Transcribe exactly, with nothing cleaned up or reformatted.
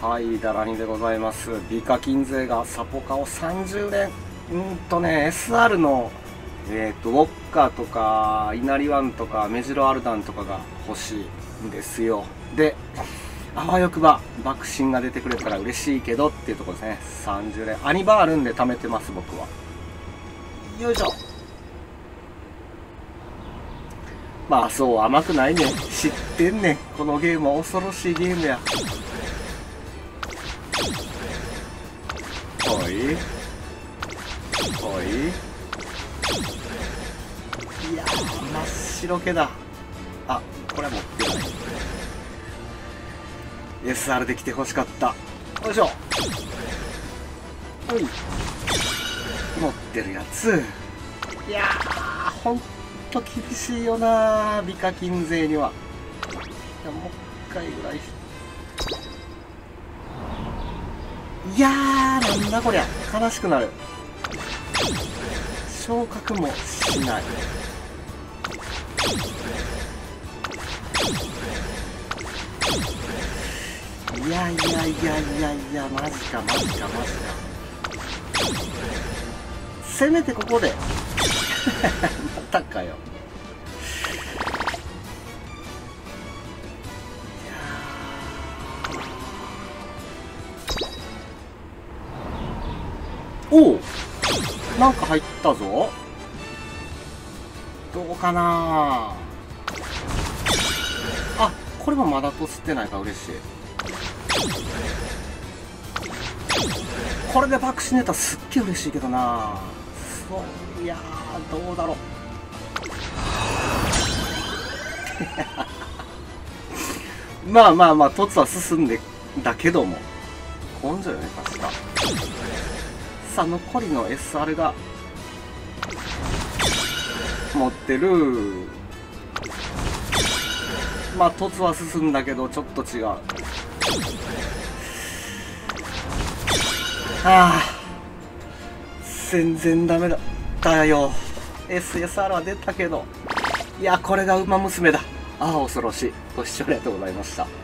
はい、ダラニでございます。美課金勢がサポカをさんじゅう連。うんとね、エスアール の、えー、とウォッカとか、イナリワンとか、メジロアルダンとかが欲しいんですよ。で、あわよくば、爆心が出てくれたら嬉しいけどっていうところですね。さんじゅう連。アニバあるんで貯めてます、僕は。よいしょ。まあそう甘くないね。知ってんねん。このゲームは恐ろしいゲームや。ほいほい。いやー真っ白けだ。あ、これは持ってない。 エスアール で来てほしかった。よいしょ。ほい。持ってるやつ。いやーほんと厳しいよなー、美課金勢には。いやもう一回ぐらい。いやーなんだこりゃ、悲しくなる。昇格もしない。いやいやいやいやいや、マジかマジかマジか。せめてここでまたかよ。おお、なんか入ったぞ。どうかなあ。これもまだと吸ってないから嬉しい。これで爆死ネタすっげえ嬉しいけどな。そういやーどうだろうまあまあまあ凸は進んでだけども根性よね確か。さあ残りの エスアール が持ってる。まあ凸は進んだけどちょっと違う。はあ全然ダメだったよ。 エスエスアール は出たけど、いやこれがウマ娘だ。ああ恐ろしい。ご視聴ありがとうございました。